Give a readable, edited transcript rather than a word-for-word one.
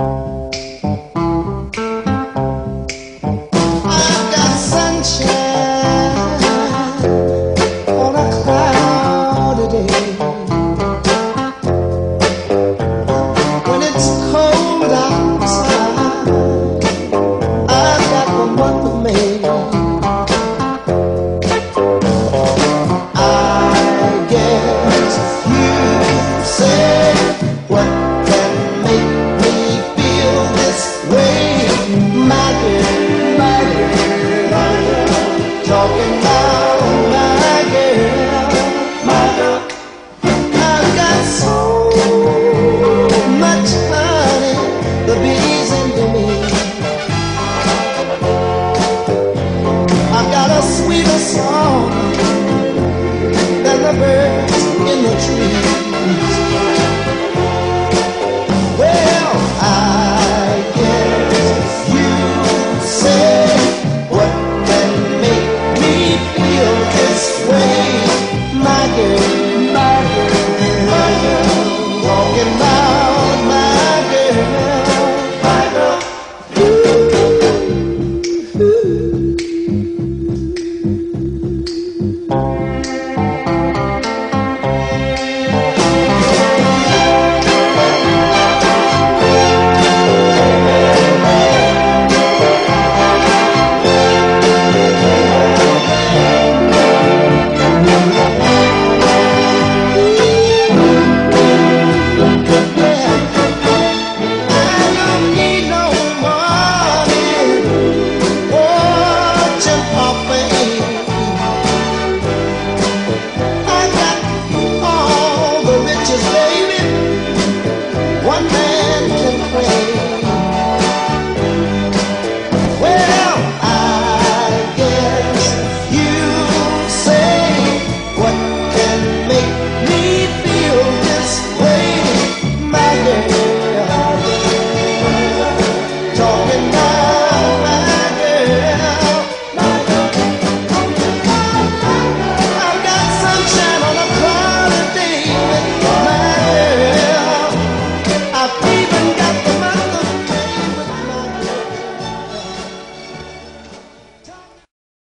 I've got sunshine on a cloudy day. When it's cold outside, I've got the month of May. I guess you say what can make me feel this way, my girl, my girl. Talking about my girl, my girl. I've got so much honey, the bees into me. I've got a sweeter song than the birds in the trees. Well, I guess you say what can make me feel this way, my girl.